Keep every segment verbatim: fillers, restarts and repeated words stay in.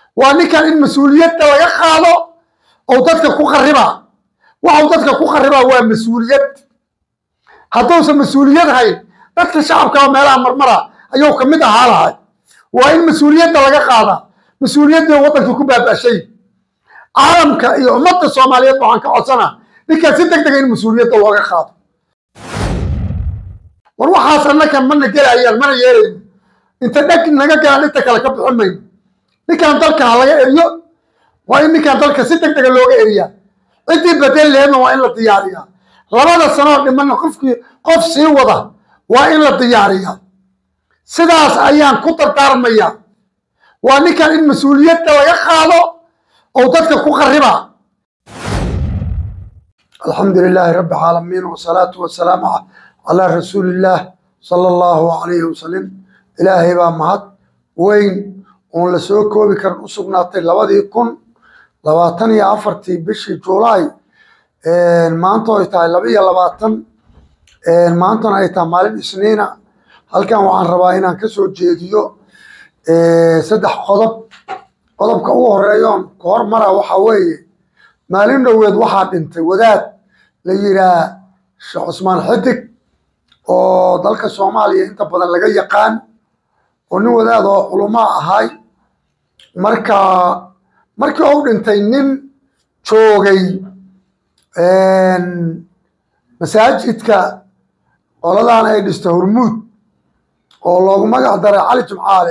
وأني كان المسؤولية تلا يخاله أو تذكر كو خربا وأو تذكر كو خربا هو مسؤولية هتوصل مسؤولية هاي تذكر شعب كمان ملا مرمرة أيوه كمية حالة هاي وإن مسؤولية تلا يخاله مسؤولية ده وطن كوبا بشيء عالم كأمة الصومالية طبعا كعصنا لكن ستك تجين المسؤولية تلا يخاله وروح حاصلنا كم من نجيل عيال من يجيل أنت لكن نجا كان أنت كلا كبر حمين لكن ذلك على إريا وإن كان ذلك ستك تجلوج إريا أنت بدل لهم وإن الطيارية لما السنة لما نخف قف سيوضة وإن الطيارية سداس أيام كتر تارمية وأن كان المسؤولية تلا يخاله أو تذكر كو خربا. الحمد لله رب العالمين والصلاة والسلام على رسول الله صلى الله عليه وسلم. إلهي بامهات وين on la soo koobi karin u sugnaatay labadii kun labaatan iyo afartii bishii Juulaay ee maanta ay tahay laba iyo labaatan ee maantana ay tahay maalin Isniina halkan waxaan rabaa inaan ka soo jeediyo ee saddex qodob qodobka ugu horeeyo ka hormara waxa weeye maalin dhaweed waxa dhintay wadaad la yiraa Sheekh Cusmaan Xidig oo dalka Soomaaliya inta badan laga yaqaan oo nin wadaad oo culimo ahay marka markii uu dhintay nin joogay een masaajidka qoladan ay dhistay Hormuud oo loogu magac daray Cali Jumcaale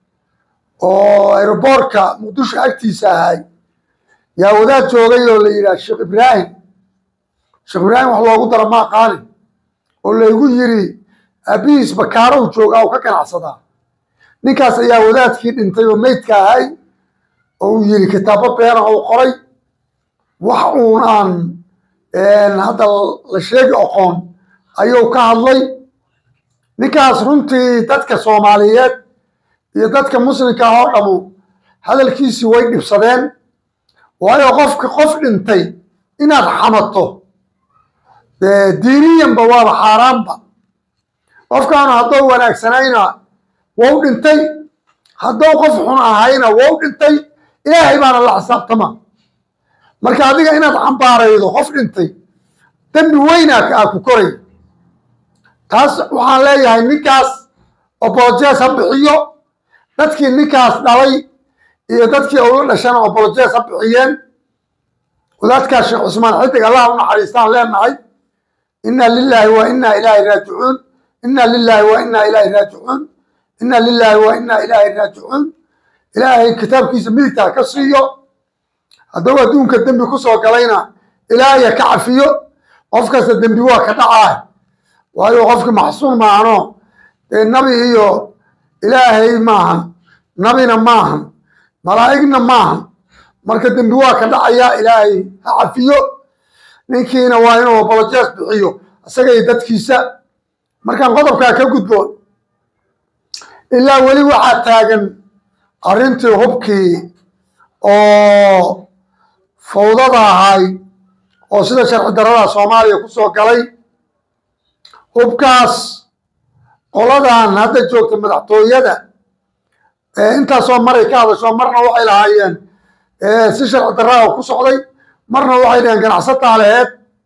oo aeroboortka Muqdisho agtiisa ahay yaa wadaad joogay oo la yiraahdo Sheekh Ibraahim Sheekh Ibraahim wax loogu daro ma qaali oo leeyahay yiri abiis bakaaro jooga oo ka ganacsadaa ninkaas ayaa wadaadkii dhintay oo meydka ahay oo yiri kitaabo been oo qoray wax uun aan een hada la sheegay aqoon ayuu ka hadlay ninkaas runtii dadka Soomaaliyeed iyo dadka muslimka ah oo dhamu hadalkiisi way dhibsadeen waayo qofka qof dhintay inaad xamato diiniyan ba waa xaraam ba qofkaan hadoo wanaagsanayna wuu dhintay hadoo qof xun ahayna wuu dhintay ilaahay baana la xisaabtama marka adiga inaad xambaaraydo qof dhintay dambi weyn ah ku koray taas waxaan leeyahay ninkaas apologies bixiyo dadkii ninkaas dhalay iyo dadkii uu dhashan apologies bixiyeen wadaadka Sheekh Cusmaan Xidig Allah u naxariistaan leenahay inna lillahi wa inna ilayhi raaji'uun inna lillahi wa inna ilayhi raaji'uun إن لله وإنا إليه راجعون إلهي كتاب كيس ميتا كسيو هذا دون كدم بكسو قلينا إلهي كعفيو قفك سدم بوا كدعاه وهي قفك محصول معنا النبي هيو إلهي معهم نبينا معهم ملائكنا معهم مركز دم بوا كدعيا إلهي كعفيو نكينا وينو وبلجاس بحيو أساقي داد كيسا مركز قدبك كقدبون إلا ولي واحد تاجن أرنت هبكي أو فوضى هاي أو سيدا شرح الدراسة الصومالية كسو قلي هبكاس قولدان هذا جوكت مدحطوية ده إيه انت صوم مرة كذا صوم مرنا وحي لهايين إيه سي شرح الدراسة كسو قلي مرنا وحي لهايين كان عصدت على هيد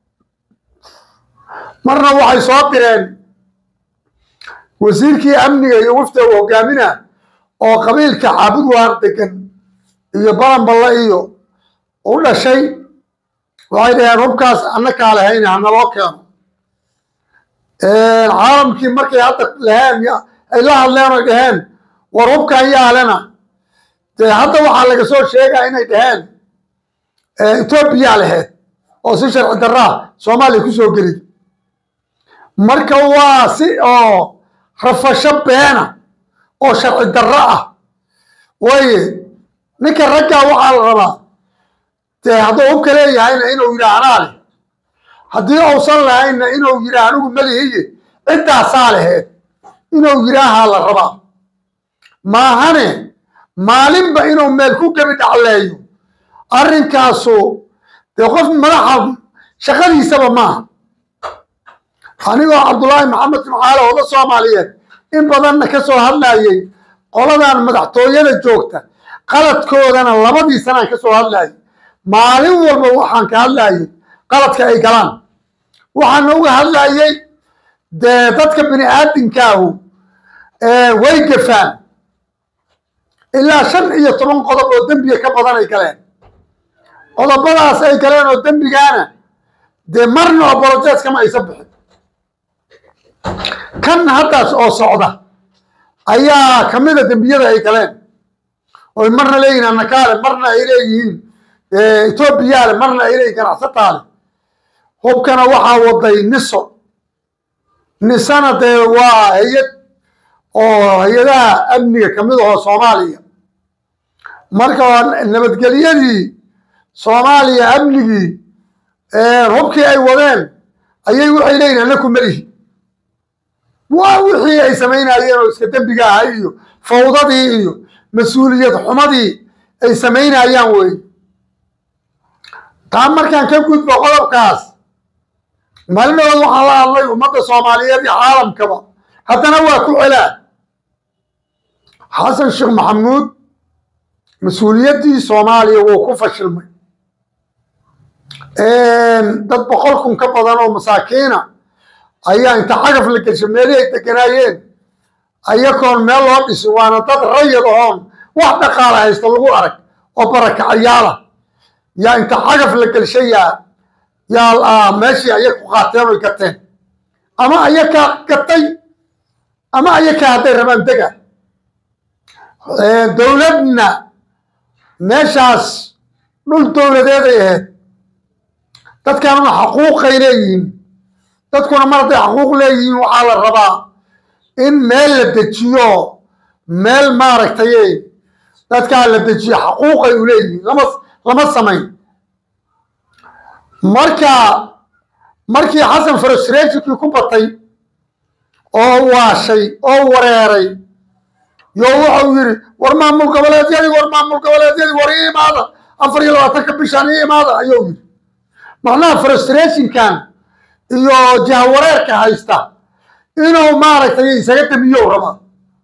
مرنا وحي صابرين وزيركي أمني يوفته وقامنا أو قبيلك عبد واردكن يبان بالله إيو ولا شيء وهذا ربكاس أنك على هين عنا واقع العالم كي مركي عطك لهان يا إله الله رجهان وربك هي لنا حتى وحلا جسور شيء هنا يدهان إثيوبيا عليه أو سيشر الدراء سومالي كسو قريب مركوا واسي أو رفشة بينا أو شرع الدراء وي نك الرجع وعلى الغلا تهدوهم كليه هنا إنه يرعنالي هدي أوصل لها إنه إنه يرعنوه ملي هي إنت صالح إنه يرعها على الربا ما هني مالين بإنه ملكو كبت عليه أرن كاسو تقف مرحب شغلي سبب ما أنا عبد الله محمد معاله ولا صوماليين إن بدنا كسر هاللايين قلنا المدحتويين الجوكتة qaladkoodana labadii sanaan ka soo hadlayay maalin walba waxaan ka hadlayay qaladka ay galaan waxaan uga hadlayay dee dadka bini aadamkaahu way gafaan ilaa shan iyo toban qodob oo dembiga ka badan ay galeen qodobadaas ay galeen oo dembigaana dee marna apologies kama aysan bixin kan haddaas oo socda ayaa ka mid a dembiyada ay galeen oy marna leeyihiin annakaale marna ay leeyihiin etoobiyaale marna ay leeyihin ganacsataale hubkana waxaa waday niso nisana dee waa hay-ad oo hay-adaha amniga ka mid ahoo soomaaliya marka nabadgelyadii soomaaliya amnigii hubkii ay wadeen ayay waxay leeyihin annaku melihi waa wixii ay samaynayeen oo iska dembiga ahay iyo fawdadii iyo mas-uuliyad xumadii ay samaynayaan wey taa markaan ka gudbo qodobkaas maalinadood waxaan la hadlay ummadda soomaaliyeed iyo caalamkaba haddana waa ku celaa xasan sheekh maxamuud mas-uuliyaddii soomaaliya wuu ku fashilmay dad boqol kun ka badan oo masaakiina ayaa inta cagaf la geshay meelihii ay deganaayeen ayakoon meel loo dhisin waana dad rayid ahoon wax dhaqaala haysta lagu arag oo barakacayaala yaa inta cagaf la gelshay yaa yaa meeshii ayag ku qaateen oy gateen ama ayakaa gatay ama ayakaa hadday rabaan dega dowladna meeshaas dhul dowladeeday ahayd dadkanuna xaquuqay leeyihiin dadkuna mar hadday xaquuq leeyihiin waxaa la rabaa in meel la dejiyo meel maaragtay dadkaa la dejiyo xaquuqay u leeyihiin lama lama samayn marka markii xasan frustrationkii ku batay oo waashay oo wareeray yo wuxuu yidhi war maamul goboleedyadii war maamul goboleedyadii war ii imaada afar iyo labaatanka bishaan ii imaada ayuu yidhi macnaha frustrationkan iyo jahawareerka haysta inuu maaragtay isaga damiyow rabaa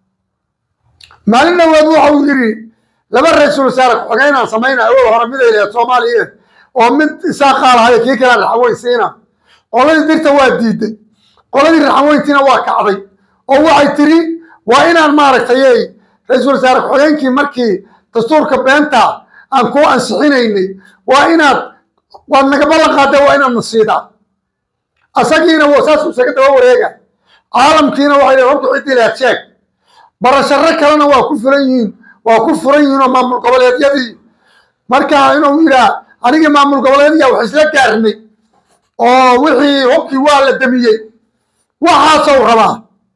maalin dhaweed wuxuu yidhi laba ra-iisul wasaare ku-xigeenaan samayna awal hore mid ay lehed soomaaliyeed oo mid isaa qaalahayo kii kalaan raxaweynsiina qoladii dirta waa diiday qoladii raxaweyntiina waa kacday oo waxay tiri waa inaan maaragtay ra-iisul wasaare ku-xigeenkii markii dastuurka beenta aan ku ansixinaynay waa inaad waad naga ballan qaada waa inaad nasiidaa asagiina saas isaga daba wareega caalamkiina waxay leeyihin horta ciddii lehed sheeg barasharo kalena waa ku furan yihiin waa ku furan yihiin oo maamul goboleedyadii marka inuu yidhaa anigii maamul goboleedya wax isla gaarnay oo wixii hubkii waa la damiyey waxaasou rabaa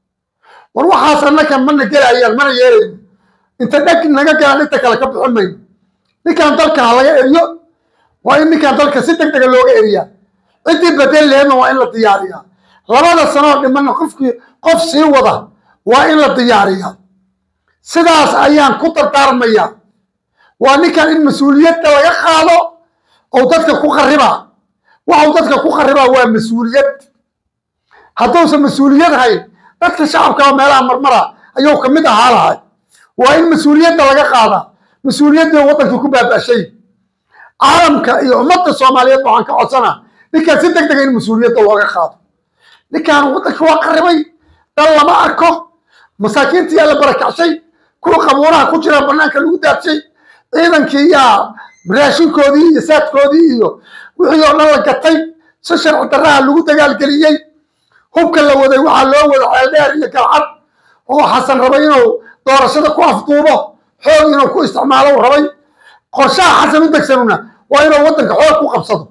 war waxaas annakan mana gelayaan mana yeelayno inta dheg naga galaan inta kale ka bixin mayno ninkaan dalka ha laga eriyo waa in ninkaan dalka si deg dega looga eriyaa ciddii bedel leheedna waa in la diyaariyaa labada sanoo dhimanna qofkii qof sii wada waa in la diyaariyaa sidaas ayaan ku dardaarmayaa waa ninkan in mas-uuliyadda laga qaado ou dadka ku qaribaa waxau dadka ku qaribaa waa mas-uuliyad hadduusan mas-uuliyad hayn dadka shacabka oo meelaha marmara ayuu ka mid ahaa lahay waa in mas-uuliyadda laga qaadaa mas-uuliyaddii waddankii ku baaba'shay caalamka iyo ummadda soomaaliyeed waxaan ka codsanaa ninkaan si deg dega in mas-uuliyadda looga qaado ninkaan waddanka waa qaribay dal lama arko masaakiintii yaa la barakacshay kuwa qabuuraha ku jira bannaanka lagu daadshay ciidankii yaa raashinkoodii iyo saadkoodii iyo wixii oo dhan la gatay si sharci darraha lagu dagaalgeliyey hubka la waday waxaa loo wada ceeldheer iyo galcad oo xasan rabay inuu doorashada ku afduubo xoog inuu ku isticmaalo rabay qorshaha xasan u degsanuna waa inuu waddanka xoog ku qabsado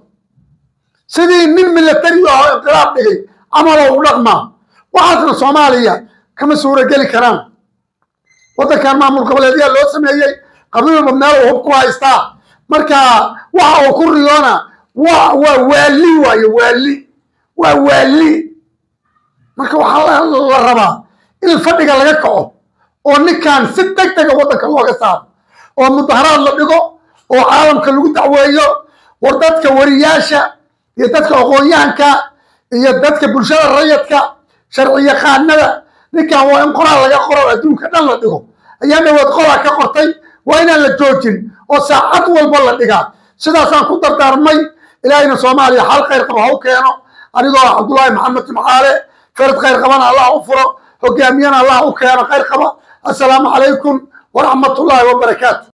sidii nin milatari oo inqilaab dhigay camaloo u dhaqmaa waxaasna soomaaliya kama suurageli karaan waddankan maamul goboleedyaa loo sameeyey qabiilba meel uu hub ku haystaa marka waxa uu ku riyoona waa waa waali waayo waali waa waali marka waxaa la rabaa in fadhiga laga kaco oo ninkan si deg dega waddanka looga saaro oo mudaharaad la dhigo oo caalamka lagu dacweeyo war dadka wariyaasha iyo dadka aqoon-yahanka iyo dadka bulshada rayadka sharci yaqaanada ninkan waa in qoraal laga qoro adduunka dhan la dhigo ayaa dhawaad qoraa ka qortay وين اللي جوجين وساعات والبلا دقات سدا سان كو دردارمي إلهينا سوماليا حال خير قبا هو كينو أنيقو عبد الله محمد معالي فرد خير قبانا الله أفرو هقامينا الله أكينا خير قبا السلام عليكم ورحمة الله وبركاته.